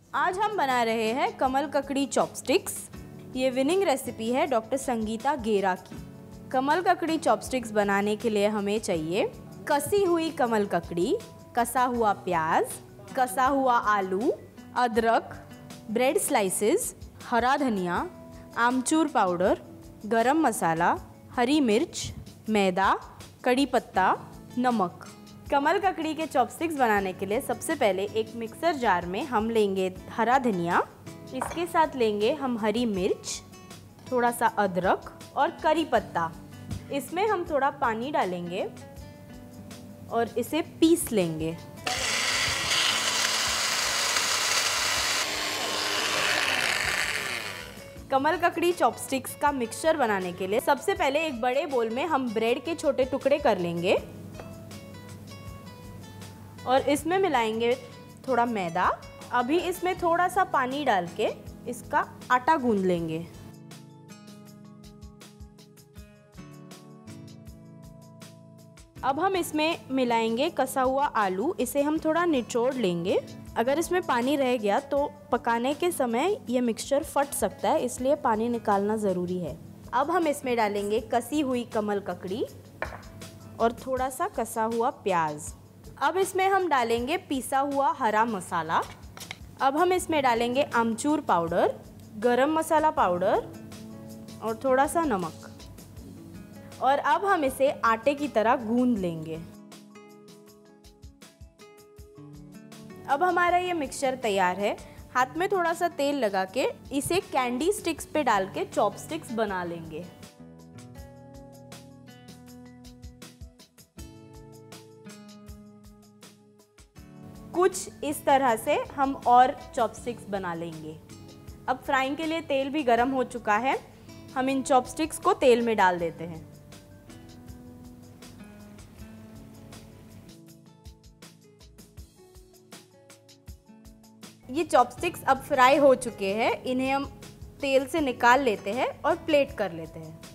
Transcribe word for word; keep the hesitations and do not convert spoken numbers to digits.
आज हम बना रहे हैं कमल ककड़ी चॉपस्टिक्स। ये विनिंग रेसिपी है डॉक्टर संगीता गेरा की। कमल ककड़ी चॉपस्टिक्स बनाने के लिए हमें चाहिए कसी हुई कमल ककड़ी, कसा हुआ प्याज, कसा हुआ आलू, अदरक, ब्रेड स्लाइसेस, हरा धनिया, आमचूर पाउडर, गरम मसाला, हरी मिर्च, मैदा, कड़ी पत्ता, नमक। कमल ककड़ी के चॉपस्टिक्स बनाने के लिए सबसे पहले एक मिक्सर जार में हम लेंगे हरा धनिया, इसके साथ लेंगे हम हरी मिर्च, थोड़ा सा अदरक और करी पत्ता। इसमें हम थोड़ा पानी डालेंगे और इसे पीस लेंगे। कमल ककड़ी चॉपस्टिक्स का मिक्सचर बनाने के लिए सबसे पहले एक बड़े बोल में हम ब्रेड के छोटे टुकड़े कर लेंगे और इसमें मिलाएंगे थोड़ा मैदा। अभी इसमें थोड़ा सा पानी डाल के इसका आटा गूंद लेंगे। अब हम इसमें मिलाएंगे कसा हुआ आलू, इसे हम थोड़ा निचोड़ लेंगे। अगर इसमें पानी रह गया तो पकाने के समय ये मिक्सचर फट सकता है, इसलिए पानी निकालना ज़रूरी है। अब हम इसमें डालेंगे कसी हुई कमल ककड़ी और थोड़ा सा कसा हुआ प्याज। अब इसमें हम डालेंगे पिसा हुआ हरा मसाला। अब हम इसमें डालेंगे आमचूर पाउडर, गरम मसाला पाउडर और थोड़ा सा नमक। और अब हम इसे आटे की तरह गूंद लेंगे। अब हमारा ये मिक्सचर तैयार है। हाथ में थोड़ा सा तेल लगा के इसे कैंडी स्टिक्स पे डाल के चॉपस्टिक्स बना लेंगे। कुछ इस तरह से हम और चॉपस्टिक्स बना लेंगे। अब फ्राइंग के लिए तेल भी गर्म हो चुका है। हम इन चॉपस्टिक्स को तेल में डाल देते हैं। ये चॉपस्टिक्स अब फ्राई हो चुके हैं। इन्हें हम तेल से निकाल लेते हैं और प्लेट कर लेते हैं।